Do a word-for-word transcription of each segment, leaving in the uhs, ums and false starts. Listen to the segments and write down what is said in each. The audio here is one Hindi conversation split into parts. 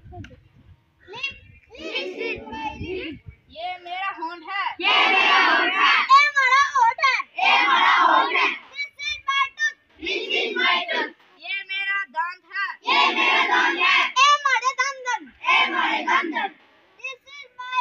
ये मेरा होंठ है। ये मेरा होंठ है। ये हमारा होंठ है। ये हमारा होंठ है। This is my tooth. This is my tooth. ये मेरा दांत है। ये मेरा दांत है। ये हमारे दंदन। ये हमारे दंदन। This is my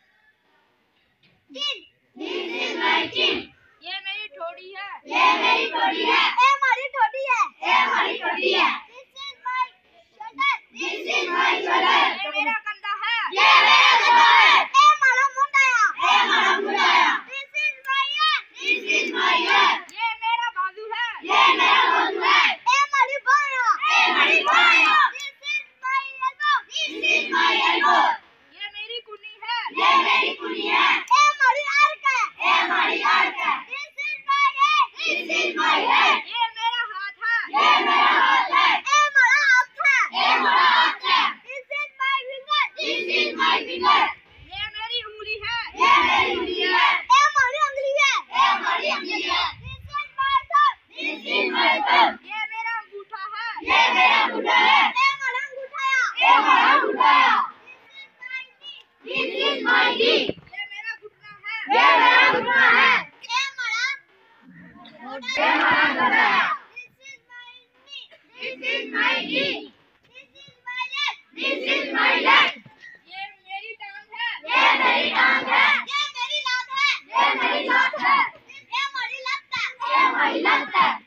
chin. This is my chin. ये मेरी ठोड़ी है। ये मेरी ठोड़ी है। ये हमारी ठोड़ी है। ये हमारी ठोड़ी है। This is my shoulder. This is my shoulder. ये मेरा कंधा है। ये मेरा कंधा है। ये हमारा मुंडाया। ये हमारा मुंडाया। This is my ear. This is my ear. ये मेरा बाजू है। ये मेरा बाजू है। ये हमारी बायां। ये हमारी बायां। This is my elbow. This is my elbow. ये मेरी कुनी है। ये मेरी कुनी है। ये हमारी आर्क है। ये हमारी आर्क है। This is my head. This is my head. ये मेरा हाथ है। ये मेरा हाथ है। ये हमारा हाथ है। ये हमारा हाथ है। This is my finger. This is my finger. ये मेरी उंगली है। ये मेरी उंगली है। ये हमारी उंगली है। ये हमारी उंगली है। This is my thumb. This is my thumb. ये मेरा अंगूठा है। ये मेरा अंगूठा है। ये हमारा अंगूठाया। ये हमारा अंगूठा है। This is my knee. This is my knee. ये मेरा घुटना है। ये मेरा घुटना है। ये हमारा ये हमारा घुटना है। This is my knee. This is my knee. This is my leg. This is my leg. ये मेरी टांग है। ये मेरी टांग है। ये मेरी लात है। ये मेरी लात है। ये हमारी लत है। ये हमारी लत है।